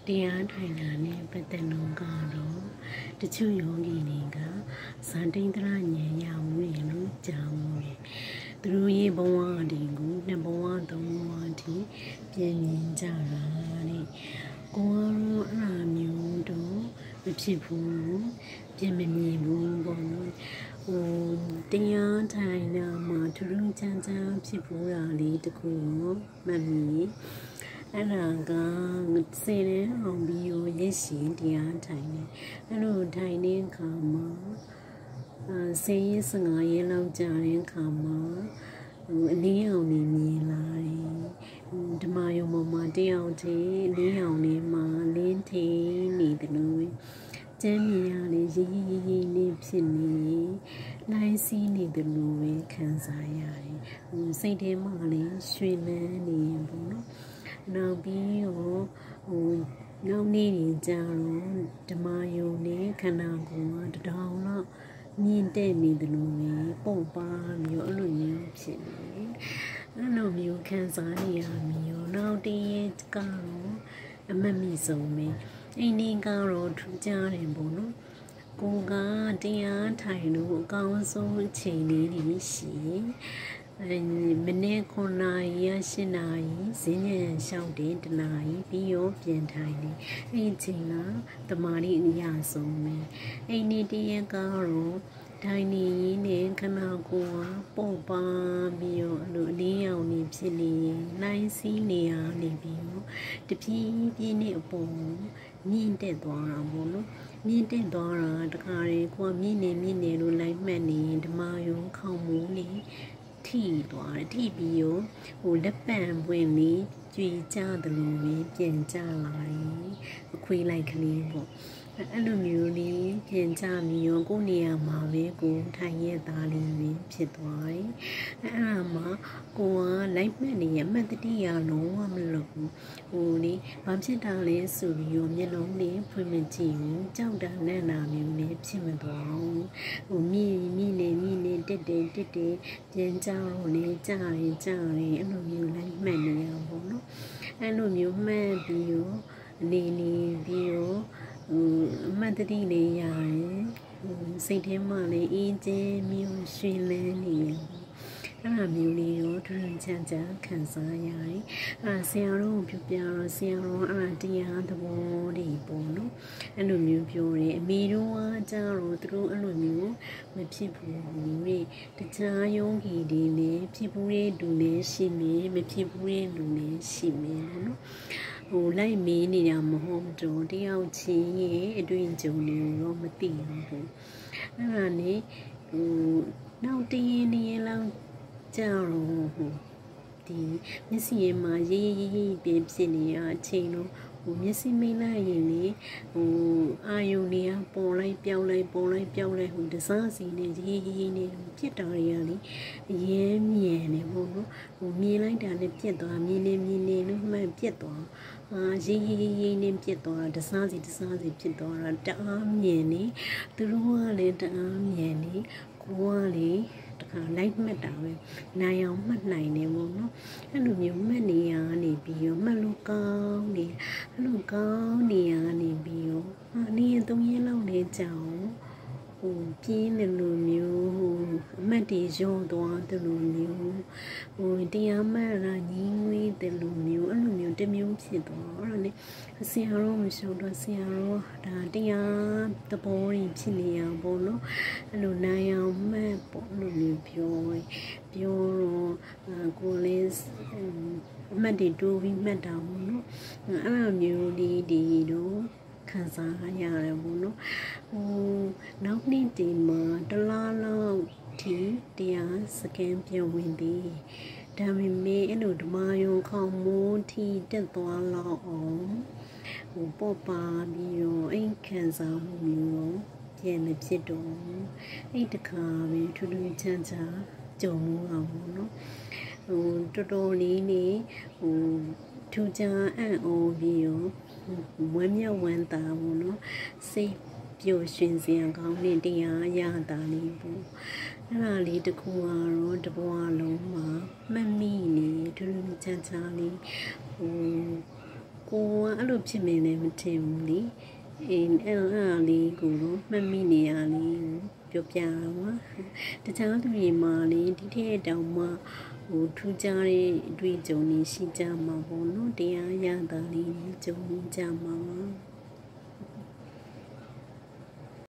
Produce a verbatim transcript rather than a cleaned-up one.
တရားထိုင်တာနဲ့ပတ်သက်လို့ကတော့တချို့ယောဂီတွေကဇာတိန္ဒရဉာဏ်ရမှုတွေလို့ကြားမှုတွေသူတို့ရဲ့ဘဝအဒီကိုနှစ်ဘဝသုံးဘဝအထိပြင်မြင်ကြတာတဲ့ကိုကတော့အဲ့လိုမျိုးတော့မဖြစ်ဘူးပြင်မမြင်ဘူးပေါ့နော်ဟိုတရားထိုင်တာမှာထူးထူးခြားခြားဖြစ်ပေါ်တာလေးတခုရောမှတ်မိအဲ့ဒါကစေတဲ့အောင်ပြီးရရက်ရှိတရားထိုင်နေအဲ့လိုထိုင်တဲ့အခါမှာအဲစေးရစငါရဲလောက်ကြာတဲ့အခါမှာအလင်းအောင်နေမြင်လာတယ်ဓမ္မယုံပေါ်မှာတယောက်တည်းအလင်းအောင်နေမှာလင်းထင်းနေတယ်လို့ကျမ်းမြင်ရလေရည်ရည်ရည်လေးဖြစ်နေနိုင်စီးနေတယ်လို့ပဲခံစားရတယ်စိတ်ထဲမှာလည်းရွှင်လန်းနေရင်ပေါ့နော်နောက်ပြီးတော့ဟိုနောက်နေ့ရင်ကြာတော့ဓမ္မယုံနဲ့ခန္ဓာကိုယ်ကတထောင်လောက်မြင့်တက်နေတယ်လို့ပဲပုံပါမျိုးအဲ့လိုမျိုးဖြစ်နေအဲ့လိုမျိုးခံစားနေရမျိုးနောက်တည်းရဲ့ကတော့အမတ်မိဆုံးပဲအိမ်နေကတော့ထူးခြားတယ်ပေါ့နော်ကိုကတရားထိုင်လို့အကောင်းဆုံးအချိန်လေးတွေရှိမနေ့ခုနာရီရှစ်နာရီဈဉ္ဉံလျှောက်တဲ့တနာရီပြီးရောပြန်ထိုင်နေအဲ့ဒီချိန်ကတမာရီအရာဆုံးပဲအဲ့ဒီတရက်ကတော့ထိုင်နေရင်းနဲ့ခဏကိုပေါ့ပါပြီးတော့အဲ့လိုအလေးရောင်နေဖြစ်နေနိုင်စီးနေရနေပြီးတော့တပြေးပြေးနဲ့အပေါ်မြင့်တက်သွားတာပေါ့နော်မြင့်တက်သွားတာတခါလေကိုကမြင့်နေမြင့်နေလို့လိုက်မှတ်နေဓမ္မယုံခေါင်းမူးနေထိသွားတယ်ထိပြီးရောဟိုလက်ပံပွင့်လေးကြွေကြတယ်လို့ပဲပြန်ကြလာတယ်အခွေးလိုက်ကလေးပေါ့အဲ့လိုမျိုးလေးပြန်ကြပြီးရောကိုနေရာမှာပဲကိုထိုင်ရသားလေးပဲဖြစ်သွားတယ်အဲ့ဒါမှကိုကလိုက်မှတ်နေရမှတ်တတိယလုံးဝမလုပ်ဘူးဟိုလေဘာဖြစ်တာလဲဆိုပြီးရောမျက်လုံးလေးဖွင့်မကြည့်ဘူးကြောက်တာနဲ့နာမျိုးလေးဖြစ်မသွားဘူးဟိုမြည်မြည်နေမြည်နေတက်တယ်တက်တယ်ပြန်ကြတော့လေကြားရင်ကြားရင်အဲ့လိုမျိုးလိုက်မှတ်နေရပေါ့နော်အဲ့လိုမျိုးမှတ်ပြီးရောအနေနေပြီးရောဟိုအမှတ်တတိလေးရတယ်ဟိုစိတ်ထဲမှာလည်းအေးချမ်းမျိုးရွှင်လန်းနေရအဲ့လိုမျိုးလေးရောထူးထူးခြားခြားခံစားရတယ်အဲ့ဆရာတော်ကိုပြောပြတော့ဆရာတော်အဲ့တရားသဘောတွေပေါ့နော်အဲ့လိုမျိုးပြောတယ်အမေတို့ကကြတော့သူတို့အဲ့လိုမျိုးမဖြစ်ဘူးလေတခြားယောဂီတွေလည်းဖြစ်ဘူးတဲ့လူလည်းရှိမယ်မဖြစ်ဘူးတဲ့လူလည်းရှိမယ်နော်ဟိုလိုက်မေးနေတာမဟုတ်တော့တယောက်ချင်းရဲ့အတွင်ကြုံနေတော့မသိဘူးအဲ့ဒါနဲ့ဟိုနောက်တရင်နေလောက်ကြတော့ဟိုဒီမျက်စိရဲ့မှာရေးရေးရေးပြဖြစ်နေရအချိန်တော့ဟိုမျက်စိမိတ်လိုက်ရင်လေဟိုအာယုန်တွေကပေါ်လိုက်ပြောင်းလိုက်ပေါ်လိုက်ပြောင်းလိုက်ဟိုတစားစီနဲ့ရေးရေးနဲ့ဖြစ်တာတွေကလေအရင်မြင်နေပေါ့နော်ဟိုမြင်လိုက်တာနဲ့ပြက်သွားမြင်နေမြင်နေလို့မှပြက်သွားအာရေးရေးရေးနဲ့ပြက်သွားတစားစီတစားစီဖြစ်သွားတာတအားမြင်နေသူတို့ကလည်းတအားမြင်နေကိုကလေတခါလိုက်မှတ်တာပဲနိုင်အောင်မှတ်နိုင်တယ်ပေါ့နော်အဲ့လိုမျိုးမှတ်နေရနေပြီးရောမှတ်လို့ကောင်းနေအဲ့လိုကောင်းနေရနေပြီးရောအနေနဲ့သုံးရက်လောက်နေကြအောင်ဟိုပြင်းတယ်လို့မျိုးဟိုအမှတ်တွေရောသွားတယ်လို့မျိုးဟိုတရားမှတ်တာညီငွေးတယ်လို့မျိုးအဲ့လိုမျိုးတမျိုးဖြစ်သွားအဲ့ဒါနဲ့ဆရာတော်မရှုံတော့ဆရာတော်ဒါတရားသဘောတွေဖြစ်နေရပေါ့နော်အဲ့လိုနိုင်အောင်မှတ်ပေါ့လို့မျိုးပြောပြောတော့ကိုလေးအမှတ်တွေတိုးပြီးမှတ်တာပေါ့နော်အဲ့လိုမျိုးလေးဒီတော့ခံစားရတယ်ပေါ့နော်ဟိုနောက်နေ့ဒီမှာတလားလောက်ဒီတရားစကန်ပြန်ဝင်သည်ဒါပေမဲ့အဲ့လိုဓမ္မယုံခေါင်မိုးထီတက်သွားလောက်အောင်ဟိုပေါ့ပါပြီးတော့အိမ်ခံစားမှုမျိုးပြန်မဖြစ်တော့အဲ့တခါပဲထူးထူးခြားခြားကြုံလို့အောင်ပေါ့နော်ဟိုတော်တော်လေးနေဟိုထူးခြားအံ့ဩပြီးရောဝမ်းမြောက်ဝမ်းသာပေါ့နော်စိတ်ပျော်ရွှင်စရာကောင်းတဲ့တရားရတာလေးပေါ့အဲ့ဒါလေးတခုကတော့တဘဝလုံးမှာမှတ်မိနေထူးထူးခြားခြားလေးဟိုကိုကအဲ့လိုဖြစ်နေတယ်မထင်ဘူးလေအေးအဲ့အဲ့လေးကိုတော့မှတ်မိနေရလေးကိုပြောပြတာပါတခြားသူတွေမှာလေဒီထက်တောင်မှဟိုထူးခြားတဲ့အတွေ့အကြုံတွေရှိကြမှာပေါ့နော်တရားရတာလေးကြုံကြမှာပါ